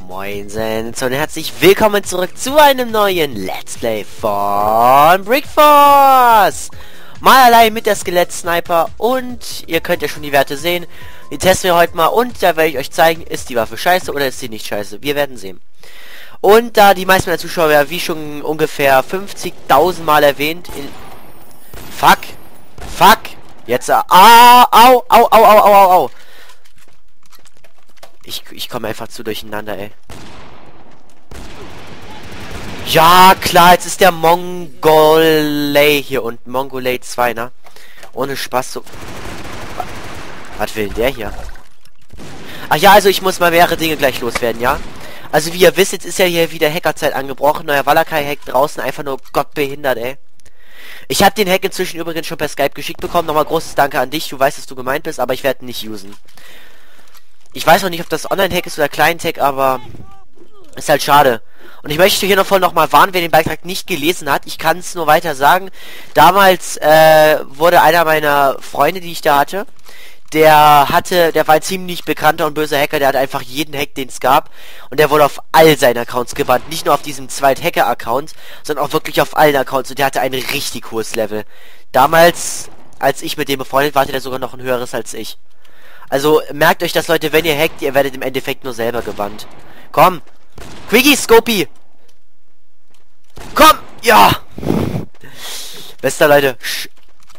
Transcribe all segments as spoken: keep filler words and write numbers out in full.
Moinsen und herzlich willkommen zurück zu einem neuen Let's Play von Brickforce. Mal allein mit der Skelett-Sniper und ihr könnt ja schon die Werte sehen. Die testen wir heute mal und da werde ich euch zeigen, ist die Waffe scheiße oder ist sie nicht scheiße. Wir werden sehen. Und da die meisten meiner Zuschauer, ja, wie schon ungefähr fünfzigtausend Mal erwähnt, in... Fuck! Fuck! Jetzt... Au! Au! Au! Au! Au! Au! Au! Au! Ich, ich komme einfach zu durcheinander, ey. Ja, klar, jetzt ist der Mongolay hier unten. Mongolay zwei, ne? Ohne Spaß so... Was will denn der hier? Ach ja, also ich muss mal mehrere Dinge gleich loswerden, ja? Also wie ihr wisst, jetzt ist ja hier wieder Hackerzeit angebrochen. Neuer Valakai-Hack draußen, einfach nur gottbehindert, ey. Ich habe den Hack inzwischen übrigens schon per Skype geschickt bekommen. Nochmal großes Danke an dich. Du weißt, dass du gemeint bist, aber ich werde ihn nicht usen. Ich weiß noch nicht, ob das Online-Hack ist oder Client-Hack, aber ist halt schade. Und ich möchte hier noch voll noch mal warnen, wer den Beitrag nicht gelesen hat. Ich kann es nur weiter sagen. Damals äh, wurde einer meiner Freunde, die ich da hatte, der hatte, der war ein ziemlich bekannter und böser Hacker, der hatte einfach jeden Hack, den es gab. Und der wurde auf all seinen Accounts gebannt. Nicht nur auf diesem Zweit-Hacker-Account, sondern auch wirklich auf allen Accounts. Und der hatte ein richtig hohes Level. Damals, als ich mit dem befreundet war, hatte der sogar noch ein höheres als ich. Also merkt euch das, Leute, wenn ihr hackt, ihr werdet im Endeffekt nur selber gebannt. Komm! Quickie, Scopy! Komm! Ja! Bester, Leute. Sch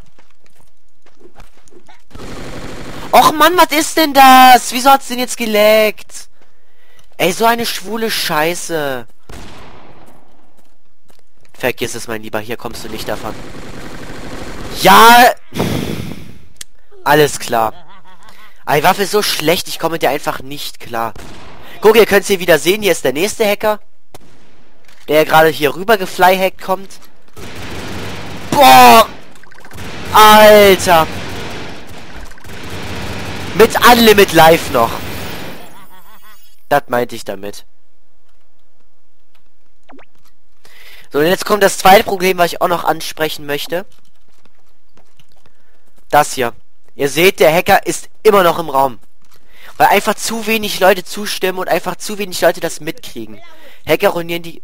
Och Mann, was ist denn das? Wieso hat's denn jetzt geleckt? Ey, so eine schwule Scheiße. Vergiss es, mein Lieber, hier kommst du nicht davon. Ja! Alles klar. Die Waffe ist so schlecht, ich komme mit der einfach nicht klar. Guck, ihr könnt es hier wieder sehen, hier ist der nächste Hacker. Der gerade hier rüber geflyhackt kommt. Boah! Alter! Mit Unlimit Live noch. Das meinte ich damit. So, und jetzt kommt das zweite Problem, was ich auch noch ansprechen möchte. Das hier. Ihr seht, der Hacker ist immer noch im Raum. Weil einfach zu wenig Leute zustimmen und einfach zu wenig Leute das mitkriegen. Hacker ruinieren die...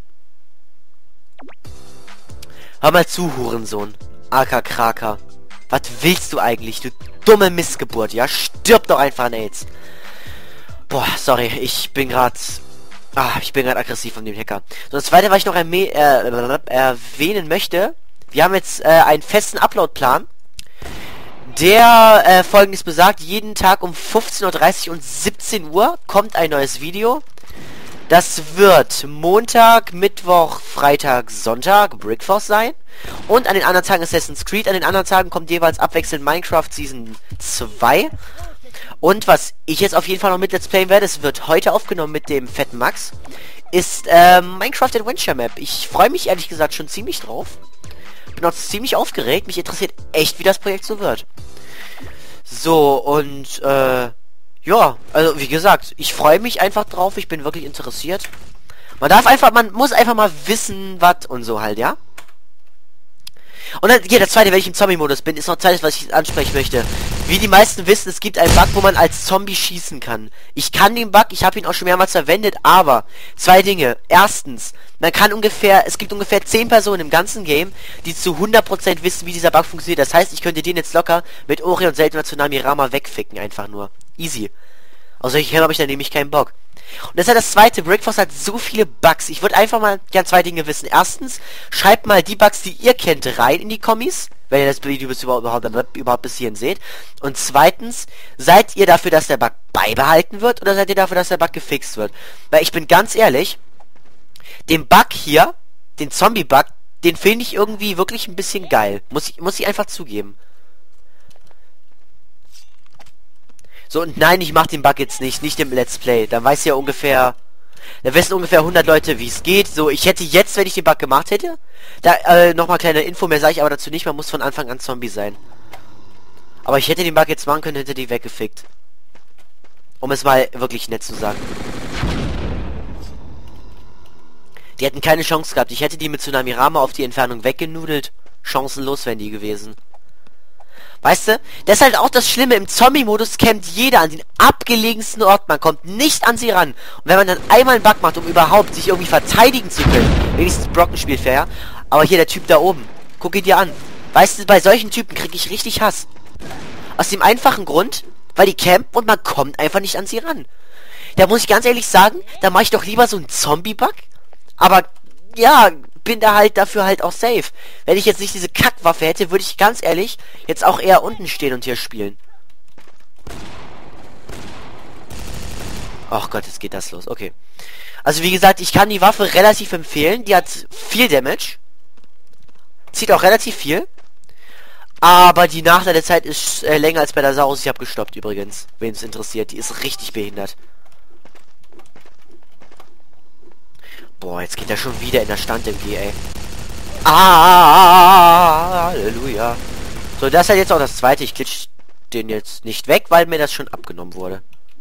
Hör mal zu, Hurensohn. A K Kraker. Was willst du eigentlich, du dumme Missgeburt, ja? Stirb doch einfach an AIDS. Boah, sorry, ich bin gerade... Ah, ich bin gerade aggressiv von dem Hacker. So, das zweite, was ich noch erwäh äh, erwähnen möchte. Wir haben jetzt äh, einen festen Upload-Plan. Der äh, folgendes besagt, jeden Tag um fünfzehn Uhr dreißig und siebzehn Uhr kommt ein neues Video. Das wird Montag, Mittwoch, Freitag, Sonntag Brickforce sein. Und an den anderen Tagen Assassin's Creed. An den anderen Tagen kommt jeweils abwechselnd Minecraft Season zwei. Und was ich jetzt auf jeden Fall noch mit Let's Playen werde, es wird heute aufgenommen mit dem fetten Max, ist äh, Minecraft Adventure Map. Ich freue mich ehrlich gesagt schon ziemlich drauf. Bin auch ziemlich aufgeregt. Mich interessiert echt, wie das Projekt so wird. So, und, äh, ja, also, wie gesagt, ich freue mich einfach drauf. Ich bin wirklich interessiert. Man darf einfach, man muss einfach mal wissen, was und so halt, ja? Und dann, hier, der zweite, wenn ich im Zombie-Modus bin, ist noch Zeit, was ich ansprechen möchte. Wie die meisten wissen, es gibt einen Bug, wo man als Zombie schießen kann. Ich kann den Bug, ich habe ihn auch schon mehrmals verwendet, aber zwei Dinge. Erstens, man kann ungefähr, es gibt ungefähr zehn Personen im ganzen Game, die zu hundert Prozent wissen, wie dieser Bug funktioniert. Das heißt, ich könnte den jetzt locker mit Ori und seltener Tsunami Rama wegficken, einfach nur. Easy. Außer ich habe ich dann nämlich keinen Bock. Und das ist ja das zweite, Brickforce hat so viele Bugs. Ich würde einfach mal gern zwei Dinge wissen. Erstens, schreibt mal die Bugs, die ihr kennt, rein in die Kommis, wenn ihr das Video bis überhaupt, überhaupt bis hierhin seht. Und zweitens, seid ihr dafür, dass der Bug beibehalten wird, oder seid ihr dafür, dass der Bug gefixt wird? Weil ich bin ganz ehrlich, den Bug hier, den Zombie-Bug, den finde ich irgendwie wirklich ein bisschen geil. Muss ich, muss ich einfach zugeben. So, und nein, ich mach den Bug jetzt nicht, nicht im Let's Play. Dann weiß ja ungefähr, da wissen ungefähr hundert Leute, wie es geht. So, ich hätte jetzt, wenn ich den Bug gemacht hätte, da, äh, nochmal kleine Info, mehr sage ich aber dazu nicht, man muss von Anfang an Zombie sein. Aber ich hätte den Bug jetzt machen können, hätte die weggefickt. Um es mal wirklich nett zu sagen. Die hätten keine Chance gehabt. Ich hätte die mit Tsunami Rama auf die Entfernung weggenudelt. Chancenlos wären die gewesen. Weißt du? Das ist halt auch das Schlimme. Im Zombie-Modus campt jeder an den abgelegensten Ort. Man kommt nicht an sie ran. Und wenn man dann einmal einen Bug macht, um überhaupt sich irgendwie verteidigen zu können, wenigstens Brocken spielt fair, aber hier der Typ da oben, guck ihn dir an. Weißt du, bei solchen Typen kriege ich richtig Hass. Aus dem einfachen Grund, weil die campen und man kommt einfach nicht an sie ran. Da muss ich ganz ehrlich sagen, da mache ich doch lieber so einen Zombie-Bug. Aber, ja, bin da halt dafür halt auch safe. Wenn ich jetzt nicht diese Kackwaffe hätte, würde ich ganz ehrlich jetzt auch eher unten stehen und hier spielen. Ach Gott, jetzt geht das los. Okay. Also wie gesagt, ich kann die Waffe relativ empfehlen. Die hat viel Damage. Zieht auch relativ viel. Aber die Nachladezeit ist äh, länger als bei der Saurus. Ich habe gestoppt übrigens. Wen es interessiert. Die ist richtig behindert. Boah, jetzt geht er schon wieder in der Stand-M G, ey. Ah, Halleluja. So, das ist halt jetzt auch das zweite. Ich glitsch den jetzt nicht weg, weil mir das schon abgenommen wurde.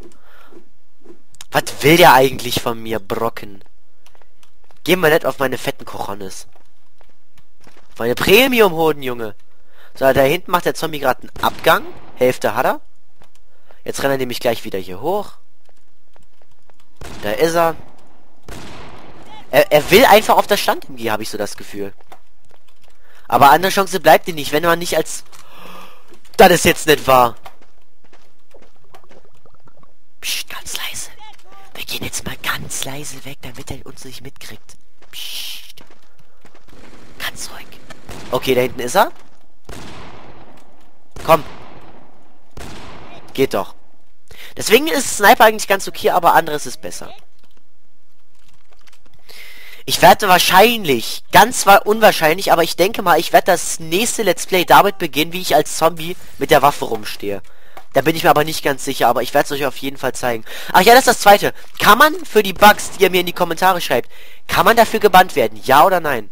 Was will der eigentlich von mir, Brocken? Geh mal nicht auf meine fetten Cojones. Meine Premium-Hoden, Junge. So, da hinten macht der Zombie gerade einen Abgang. Hälfte hat er. Jetzt rennt er nämlich gleich wieder hier hoch. Da ist er. Er, er will einfach auf der Stand-M G, habe ich so das Gefühl. Aber andere Chance bleibt dir nicht, wenn man nicht als... Das ist jetzt nicht wahr. Psst, ganz leise. Wir gehen jetzt mal ganz leise weg, damit er uns nicht mitkriegt. Psst. Ganz ruhig. Okay, da hinten ist er. Komm. Geht doch. Deswegen ist Sniper eigentlich ganz okay, aber anderes ist besser. Ich werde wahrscheinlich, ganz unwahrscheinlich, aber ich denke mal, ich werde das nächste Let's Play damit beginnen, wie ich als Zombie mit der Waffe rumstehe. Da bin ich mir aber nicht ganz sicher, aber ich werde es euch auf jeden Fall zeigen. Ach ja, das ist das zweite. Kann man für die Bugs, die ihr mir in die Kommentare schreibt, kann man dafür gebannt werden? Ja oder nein?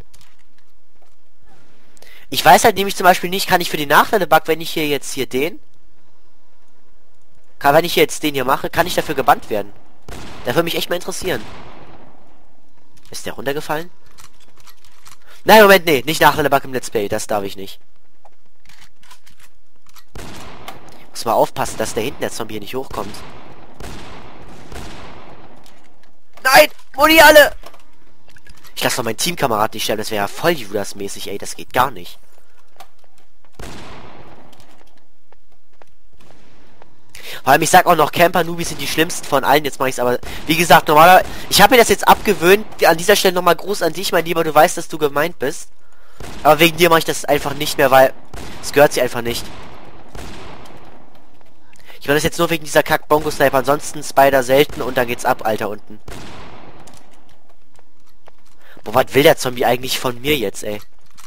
Ich weiß halt nämlich zum Beispiel nicht, kann ich für den Nachlader-Bug, wenn ich hier jetzt hier den... Kann, wenn ich jetzt den hier mache, kann ich dafür gebannt werden? Das würde mich echt mal interessieren. Ist der runtergefallen? Nein, Moment, nee. Nicht Nachlader-Bug im Let's Play. Das darf ich nicht. Muss mal aufpassen, dass der hinten der Zombie hier nicht hochkommt. Nein! Wo die alle? Ich lasse doch meinen Teamkamerad nicht sterben. Das wäre ja voll Judas-mäßig, ey. Das geht gar nicht. Vor allem, ich sag auch noch, Camper-Nubis sind die schlimmsten von allen. Jetzt mache ich es aber... Wie gesagt, normaler... Ich habe mir das jetzt abgewöhnt. An dieser Stelle nochmal Gruß an dich, mein Lieber. Du weißt, dass du gemeint bist. Aber wegen dir mache ich das einfach nicht mehr, weil... Es gehört sich einfach nicht. Ich mache das jetzt nur wegen dieser Kack-Bongo-Sniper. Ansonsten Spider selten und dann geht's ab, Alter, unten. Boah, was will der Zombie eigentlich von mir jetzt, ey?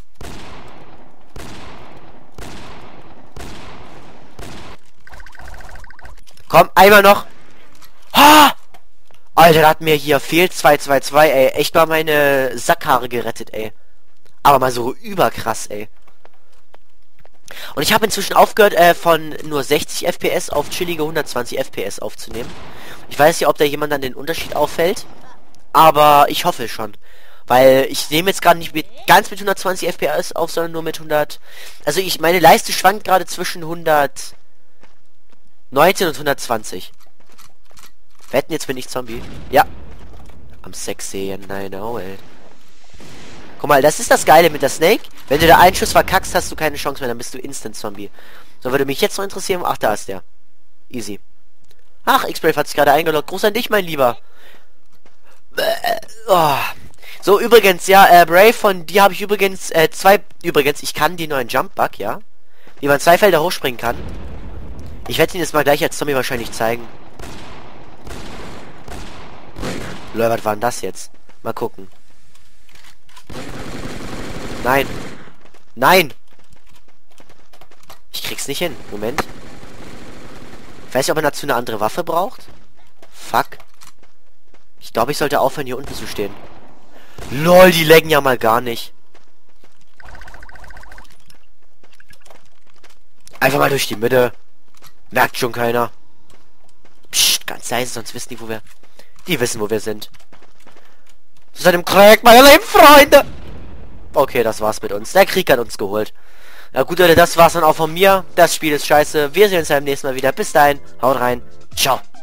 Komm, einmal noch. Ha! Alter, da hat mir hier fehlt zwei zwei zwei, ey. Echt mal meine Sackhaare gerettet, ey. Aber mal so überkrass, ey. Und ich habe inzwischen aufgehört, äh, von nur sechzig F P S auf chillige hundertzwanzig F P S aufzunehmen. Ich weiß nicht, ob da jemand dann den Unterschied auffällt. Aber ich hoffe schon. Weil ich nehme jetzt gerade nicht mit ganz mit hundertzwanzig F P S auf, sondern nur mit hundert... Also ich, meine Leiste schwankt gerade zwischen hundertneunzehn und hundertzwanzig. Wetten, jetzt bin ich Zombie. Ja. Am sexy, nein, no, ey. Guck mal, das ist das Geile mit der Snake. Wenn du da einen Schuss verkackst, hast du keine Chance mehr, dann bist du Instant Zombie. So, würde mich jetzt noch interessieren. Ach, da ist der. Easy. Ach, X-Brave hat sich gerade eingeloggt. Gruß an dich, mein Lieber. Oh. So, übrigens, ja, äh, Brave, von dir habe ich übrigens, äh, zwei... Übrigens, ich kann die neuen Jump-Bug, ja? Wie man zwei Felder hochspringen kann. Ich werde ihn jetzt mal gleich als Zombie wahrscheinlich zeigen. Lol, was war denn das jetzt? Mal gucken. Nein. Nein! Ich krieg's nicht hin. Moment. Ich weiß nicht, ob man dazu eine andere Waffe braucht. Fuck. Ich glaube, ich sollte aufhören, hier unten zu stehen. Lol, die laggen ja mal gar nicht. Einfach mal durch die Mitte. Merkt schon keiner. Psst, ganz leise, sonst wissen die, wo wir... Die wissen, wo wir sind. Zu seinem Krieg, meine lieben Freunde! Okay, das war's mit uns. Der Krieg hat uns geholt. Ja gut, Leute, das war's dann auch von mir. Das Spiel ist scheiße. Wir sehen uns beim nächsten Mal wieder. Bis dahin, haut rein. Ciao.